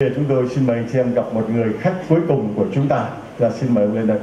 Chúng tôi xin mời anh chị em gặp một người khách cuối cùng của chúng ta. Là xin mời ông lên đây.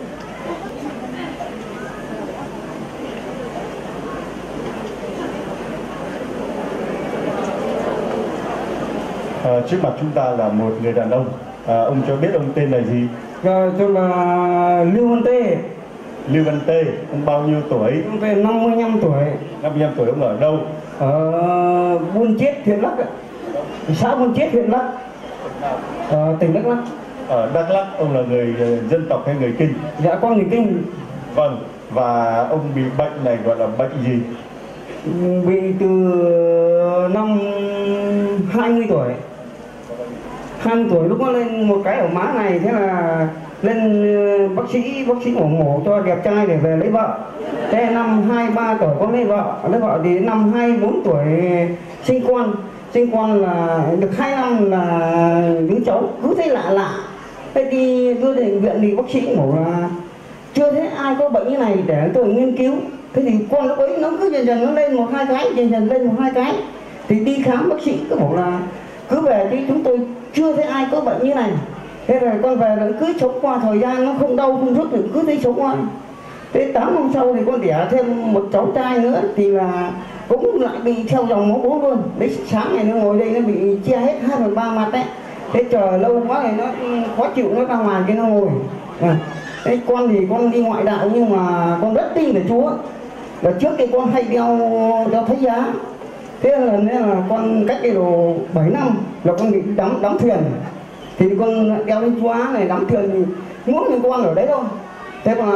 Trước mặt chúng ta là một người đàn ông. Ông cho biết ông tên là gì? Tôi là Lưu Văn Tê. Lưu Văn Tê, ông bao nhiêu tuổi? Ông về 55 tuổi. 55 tuổi, ông ở đâu? Ở Buôn Chiết, huyện Lắc, xã Buôn Chiết, huyện Lắc, tỉnh Đắk Lắk. Ở Đắk Lắk, ông là người dân tộc hay người Kinh? Dạ, con người Kinh. Vâng, và ông bị bệnh này gọi là bệnh gì? Bị từ năm 20 tuổi. 20 tuổi lúc nó lên một cái ở má này, thế là lên bác sĩ mổ cho đẹp trai để về lấy vợ. Thế năm 23 tuổi con lấy vợ thì năm 24 tuổi sinh con là được 2 năm là đứa cháu cứ thấy lạ. Thế đi đưa đến bệnh viện thì bác sĩ bảo là chưa thấy ai có bệnh như này để tôi nghiên cứu. Thế thì con lúc ấy nó cứ dần nó lên 1-2 cái, dần lên 1-2 cái. Thì đi khám bác sĩ cứ bảo là cứ về chứ chúng tôi chưa thấy ai có bệnh như này. Thế rồi con về rồi cứ sống qua thời gian nó không đau không rút thì cứ thấy sống qua. Thế 8 năm sau thì con đẻ thêm một cháu trai nữa thì là cũng lại bị theo dòng máu bố luôn. Đấy, sáng này nó ngồi đây nó bị che hết 2/3 mặt đấy. Thế chờ lâu quá thì nó khó chịu, nó ra ngoài cái nó ngồi. Thế con thì con đi ngoại đạo nhưng mà con rất tin về Chúa. Và trước kia con hay đeo thánh giá. Thế lần đấy là con cách cái đồ 7 năm là con bị đắm thuyền. Thì con đeo lên Chúa này đắm thuyền thì muốn người con ở đấy thôi. Thế mà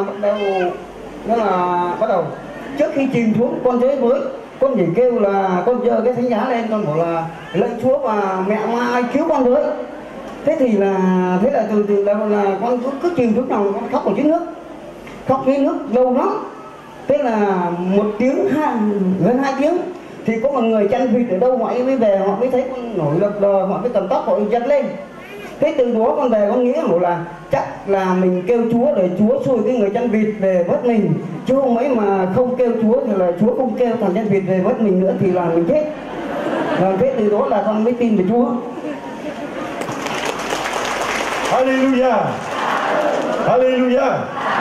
bắt đầu trước khi chìm xuống con chơi với con chỉ kêu là con giơ cái thánh giá lên, con bảo là lạy Chúa và mẹ ma ai cứu con với. Thế là từ là con cứ chìm xuống lòng con khóc ở dưới nước lâu lắm. Thế là 1 tiếng hơn 2 tiếng thì có một người chăn vịt ở đâu ngoại mới về, họ mới thấy con nổi lật đờ, họ mới cầm tóc họ giật lên. Thế từ đó con về con nghĩ là chắc là mình kêu Chúa để Chúa xui cái người chăn vịt về vớt mình, chứ không mấy mà không kêu Chúa thì là Chúa không kêu thằng chăn vịt về vớt mình nữa thì là mình chết. Thế từ đó là con mới tin về Chúa. Hallelujah, Hallelujah.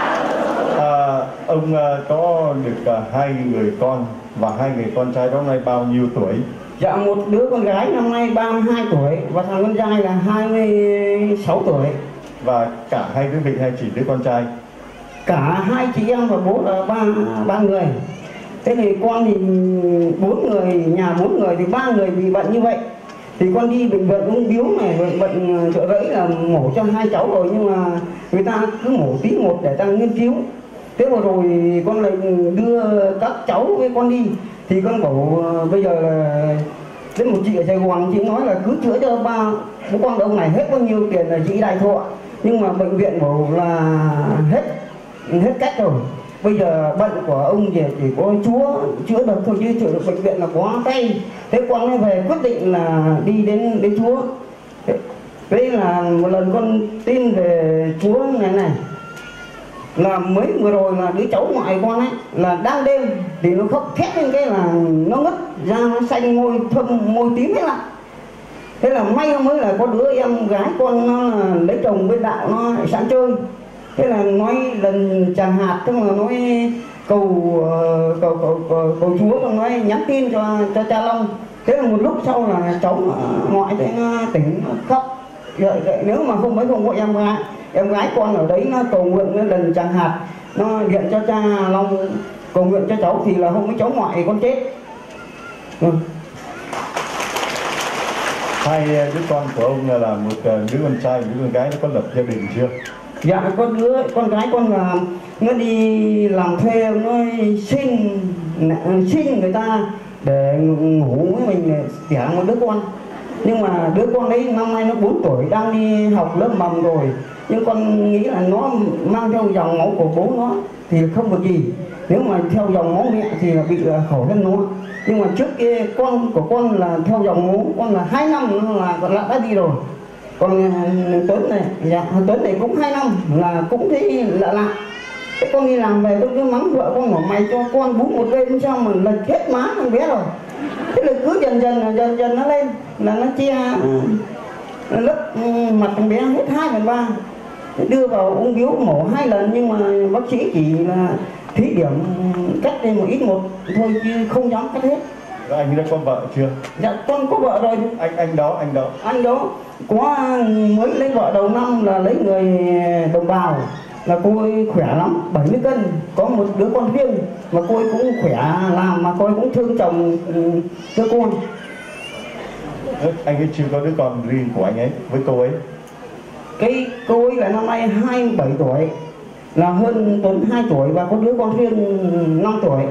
Ông có được 2 người con và 2 người con trai đó nay bao nhiêu tuổi? Dạ, một đứa con gái năm nay 32 tuổi và thằng con trai là 26 tuổi. Và cả 2 quý vị hay chỉ đứa con trai? Cả 2 chị em và bố là ba người. Thế thì con thì 4 người, nhà 4 người thì 3 người bị bệnh như vậy. Thì con đi bệnh viện ung biếu này, bệnh Chợ Rẫy là mổ cho 2 cháu rồi, nhưng mà người ta cứ mổ tí một để ta nghiên cứu. Thế vừa rồi con lại đưa các cháu với con đi thì con bảo bây giờ là đến một chị ở Sài Gòn, chị nói là cứ chữa cho bố con ông này hết bao nhiêu tiền là chị đại thọ, nhưng mà bệnh viện bảo là hết cách rồi. Bây giờ bệnh của ông chỉ có Chúa chữa được thôi, chứ chữa được bệnh viện là quá tay. Thế con mới về quyết định là đi đến Chúa. Đây là một lần con tin về Chúa này là mới vừa rồi là đứa cháu ngoại con ấy là đang đêm thì nó khóc thét lên cái là nó ngất da, nó xanh, môi thâm, môi tím hết lại. Thế là may mới là có đứa em gái con nó lấy chồng bên đạo, nó sang chơi. Thế là nói lần tràng hạt, tức là nói cầu Chúa, con nói nhắn tin cho cha Long. Thế là một lúc sau là cháu ngoại thế nó tỉnh, nó khóc. Vậy nếu mà không có em gái con ở đấy nó cầu nguyện lần tràng hạt, nó điện cho cha Long cầu nguyện cho cháu thì là không có cháu ngoại con chết. 2 đứa con của ông là một đứa con trai, một đứa con gái, nó có lập gia đình chưa? Dạ, có đứa con gái con là nó đi làm thuê, nó xin người ta để ngủ với mình đẻ một đứa con. Nhưng mà đứa con đấy năm nay nó 4 tuổi, đang đi học lớp mầm rồi. Nhưng con nghĩ là nó mang theo dòng máu của bố nó thì không có gì. Nếu mà theo dòng máu mẹ thì là bị khổ hơn nó. Nhưng mà trước kia con của con là theo dòng máu, con là 2 năm là con đã đi rồi. Còn Tuấn này, dạ, Tuấn này cũng 2 năm là cũng thấy lạ. Thế con đi làm về con cứ mắng vợ con, bảo mày cho con bú một bên sao mà lệch hết má thằng bé rồi. Thế là cứ dần dần nó lên là nó che lấp mặt thằng bé hết 2/3, đưa vào ung biếu mổ 2 lần, nhưng mà bác sĩ chỉ là thí điểm cắt lên một ít một thôi chứ không dám cắt hết. Anh đã có vợ chưa? Dạ con có vợ rồi. Anh đó có mới lấy vợ đầu năm là lấy người đồng bào, là cô ấy khỏe lắm, 70 cân, có một đứa con riêng mà cô ấy cũng khỏe làm, mà cô ấy cũng thương chồng cho con. Anh ấy chưa có đứa con riêng của anh ấy với cô ấy. Cái cô ấy là năm nay 27 tuổi, là hơn Tuấn 2 tuổi, và có đứa con riêng 5 tuổi.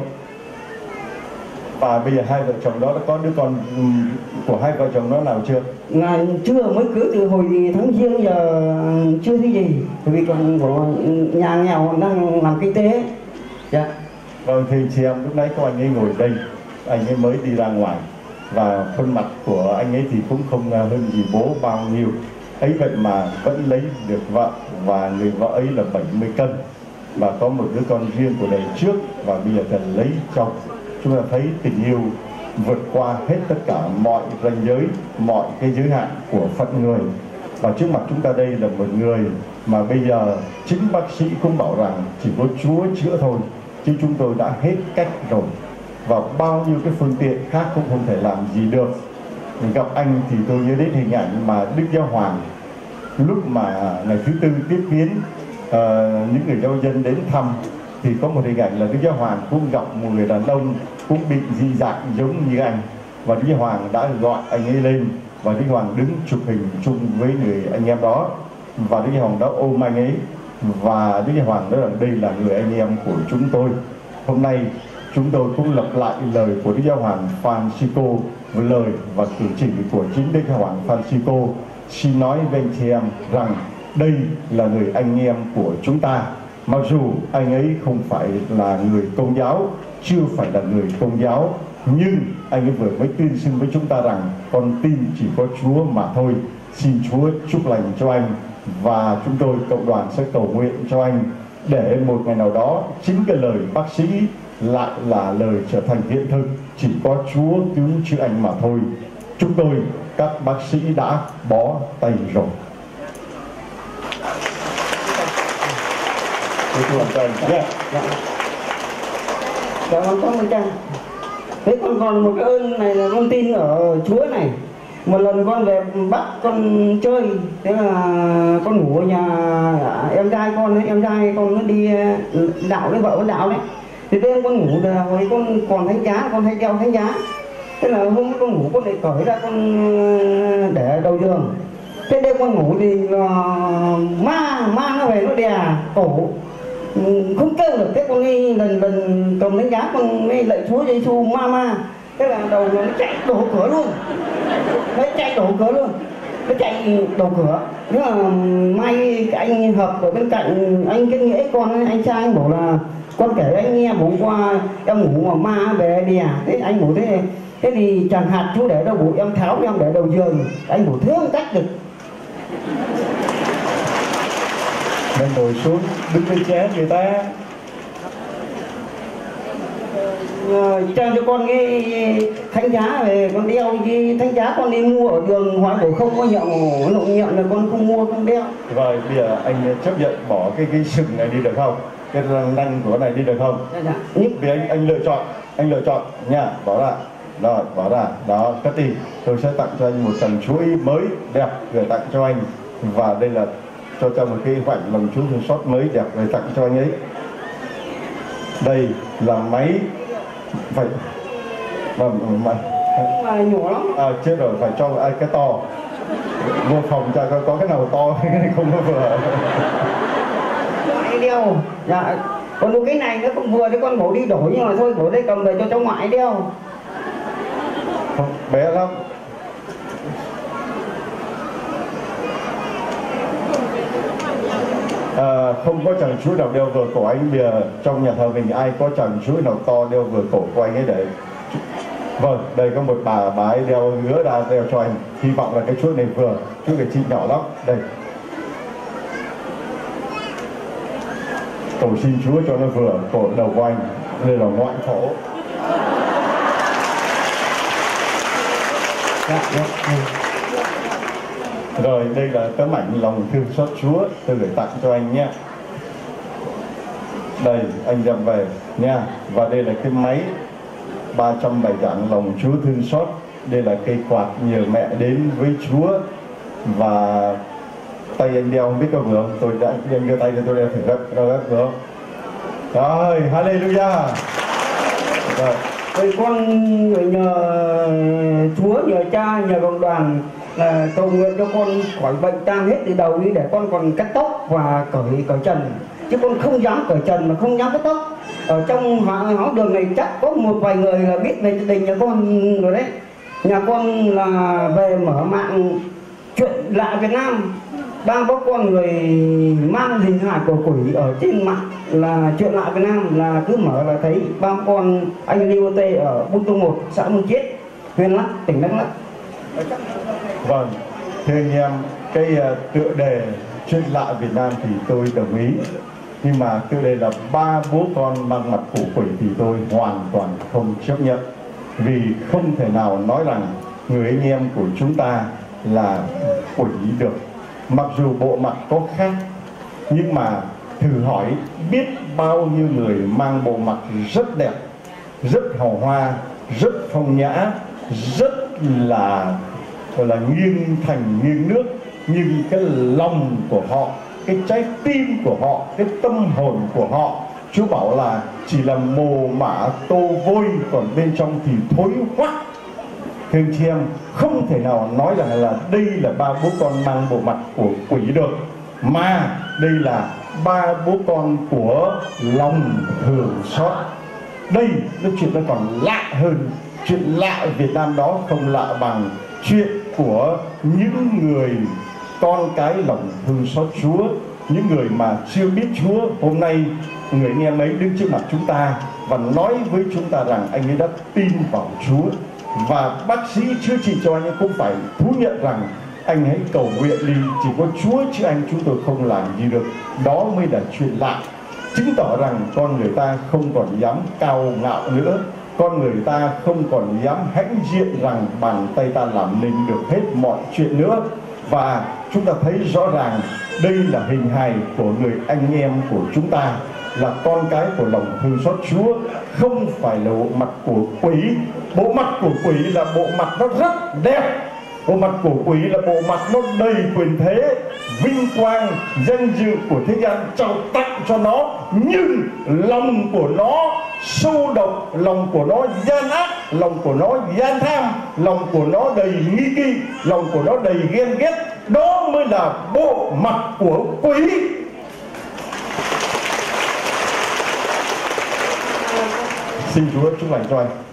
Và bây giờ hai vợ chồng đó đã có đứa con của hai vợ chồng đó nào chưa? Là chưa, mới cưới từ hồi tháng Giêng giờ chưa thấy gì, vì còn của nhà nghèo đang làm kinh tế. Dạ. Vâng, thì chị em lúc nãy có anh ấy ngồi đây, anh ấy mới đi ra ngoài và khuôn mặt của anh ấy thì cũng không hơn gì bố bao nhiêu. Ấy vậy mà vẫn lấy được vợ, và người vợ ấy là 70 cân và có một đứa con riêng của đời trước, và bây giờ cần lấy chồng. Chúng ta thấy tình yêu vượt qua hết tất cả mọi ranh giới, mọi cái giới hạn của phận người. Và trước mặt chúng ta đây là một người mà bây giờ chính bác sĩ cũng bảo rằng chỉ có Chúa chữa thôi, chứ chúng tôi đã hết cách rồi, và bao nhiêu cái phương tiện khác cũng không thể làm gì được. Mình gặp anh thì tôi nhớ đến hình ảnh mà Đức Giáo Hoàng lúc mà ngày thứ Tư tiếp kiến những người giáo dân đến thăm, thì có một hình ảnh là Đức Giáo Hoàng cũng gặp một người đàn ông cũng bị dị dạng giống như anh, và Đức Giáo Hoàng đã gọi anh ấy lên, và Đức Giáo Hoàng đứng chụp hình chung với người anh em đó, và Đức Giáo Hoàng đã ôm anh ấy, và Đức Giáo Hoàng nói rằng đây là người anh em của chúng tôi. Hôm nay chúng tôi cũng lặp lại lời của Đức Giáo Hoàng Francisco, lời và cử chỉ của chính Đức Giáo Hoàng Francisco, xin nói với anh chị em rằng đây là người anh em của chúng ta. Mặc dù anh ấy không phải là người Công giáo, chưa phải là người Công giáo, nhưng anh ấy vừa mới tuyên xưng với chúng ta rằng con tin chỉ có Chúa mà thôi. Xin Chúa chúc lành cho anh, và chúng tôi cộng đoàn sẽ cầu nguyện cho anh, để một ngày nào đó chính cái lời bác sĩ lại là lời trở thành hiện thực. Chỉ có Chúa cứu chữa anh mà thôi. Chúng tôi, các bác sĩ đã bó tay rồi. Dạ. Cảm ơn cha. Thế con còn một cái ơn này là con tin ở Chúa này. Một lần con về Bắc con chơi, thế là con ngủ ở nhà em trai con ấy, em trai con nó đi đạo với vợ con đạo đấy. Thì đêm con ngủ là hồi con còn thánh giá, con hay đeo thánh giá. Thế là hôm con ngủ con lại cởi ra con để đầu giường. Thế đêm con ngủ thì ma nó về nó đè cổ, không kêu được. Thế con đi lần cầm thánh giá con mới lạy Chúa Giêsu ma. Thế là đầu nó chạy đổ cửa luôn. Nó chạy đổ cửa luôn. Nó chạy đổ cửa. Nhưng mà may cái anh Hợp ở bên cạnh, anh cái nghĩa con ấy, anh trai anh bảo là con kể anh nghe hôm qua em ngủ mà ma về đè. Thế anh bảo thế thì chẳng hạt chú để đâu bụi, em tháo em để đầu giường. Anh bảo thế không cách được. Nên ngồi xuống đứng lên ché người ta. Cho con cái thánh giá về con đeo, cái thánh giá con đi mua ở đường Hoài Bổ không có nhận là con không mua không đeo. Rồi bây giờ anh chấp nhận bỏ cái sừng này đi được không? Cái răng của này đi được không? Dạ. Vì anh lựa chọn nha, bỏ ra. Rồi bỏ ra, đó, cất đi. Tôi sẽ tặng cho anh một tầng chuỗi mới đẹp gửi tặng cho anh, và đây là cho một cái vảnh lòng Chúa thương xót mới đẹp gửi tặng cho anh ấy. Đây là máy phải mà nhỏ lắm. Chết rồi, phải cho ai cái to. Vô phòng cho có cái nào to cái này không có vừa. Ngoại đeo. Dạ. Còn cái này nó cũng vừa, đấy con bổ đi đổi, nhưng mà thôi bổ đây cầm về cho cháu ngoại đeo. Không, bé lắm. Không có chàng chuỗi nào đeo vừa cổ anh. Bây giờ trong nhà thờ mình ai có chàng chuỗi nào to đeo vừa cổ của anh ấy để. Vâng, đây có một bà ấy đeo ngứa ra đeo cho anh. Hy vọng là cái chuỗi này vừa, chuỗi này chị nhỏ lắm. Đây. Cầu xin Chúa cho nó vừa cổ đầu của anh. Đây là ngoại thổ. Rồi đây là tấm ảnh lòng thương xót Chúa tôi gửi tặng cho anh nhé. Đây anh đem về nha. Và đây là cái máy 300 bài giảng lòng Chúa thương xót. Đây là cây quạt nhờ mẹ đến với Chúa. Và tay anh đeo không biết có vừa không? Tôi đã anh đưa tay cho tôi đeo thử gấp vừa không? Rồi, hallelujah. Rồi. Vậy con nhờ Chúa, nhờ cha, nhờ cộng đoàn là cầu nguyện cho con khỏi bệnh tan hết từ đầu đi, để con còn cắt tóc và cởi trần, chứ con không dám cởi trần mà không dám cắt tóc. Ở trong học đường này chắc có một vài người là biết về gia đình nhà con rồi đấy. Nhà con là về mở mạng chuyện lạ Việt Nam, ba bố con người mang hình hài của quỷ ở trên mạng là chuyện lạ Việt Nam, là cứ mở là thấy ba con anh Liêu Tê ở Buôn Tô 1, xã Môn Chiết, huyện Lắc, tỉnh Đắk Lắk. Vâng, thưa anh em, cái tựa đề chuyện lạ Việt Nam thì tôi đồng ý, nhưng mà tựa đề là ba bố con mang mặt của quỷ thì tôi hoàn toàn không chấp nhận, vì không thể nào nói rằng người anh em của chúng ta là quỷ được. Mặc dù bộ mặt có khác, nhưng mà thử hỏi biết bao nhiêu người mang bộ mặt rất đẹp, rất hào hoa, rất phong nhã, rất là gọi là nghiêng thành nghiêng nước, nhưng cái lòng của họ, cái trái tim của họ, cái tâm hồn của họ, Chúa bảo là chỉ là mồ mả tô vôi, còn bên trong thì thối hoắc. Thưa anh chị em, không thể nào nói rằng là đây là ba bố con mang bộ mặt của quỷ được, mà đây là ba bố con của lòng thương xót. Đây nó chuyện nó còn lạ hơn. Chuyện lạ Việt Nam đó không lạ bằng chuyện của những người con cái lòng thương xót Chúa, những người mà chưa biết Chúa. Hôm nay người anh em ấy đứng trước mặt chúng ta và nói với chúng ta rằng anh ấy đã tin vào Chúa, và bác sĩ chữa trị cho anh ấy cũng phải thú nhận rằng anh hãy cầu nguyện đi, chỉ có Chúa chứ anh chúng tôi không làm gì được. Đó mới là chuyện lạ, chứng tỏ rằng con người ta không còn dám cao ngạo nữa, con người ta không còn dám hãnh diện rằng bàn tay ta làm nên được hết mọi chuyện nữa. Và chúng ta thấy rõ ràng đây là hình hài của người anh em của chúng ta, là con cái của lòng thương xót Chúa, không phải là bộ mặt của quỷ. Bộ mặt của quỷ là bộ mặt nó rất đẹp, bộ mặt của quỷ là bộ mặt nó đầy quyền thế, vinh quang, danh dự của thế gian trao tặng cho nó, nhưng lòng của nó sâu độc, lòng của nó gian ác, lòng của nó gian tham, lòng của nó đầy nghi kỵ, lòng của nó đầy ghen ghét. Đó mới là bộ mặt của quỷ. Xin Chúa chúc lành cho anh.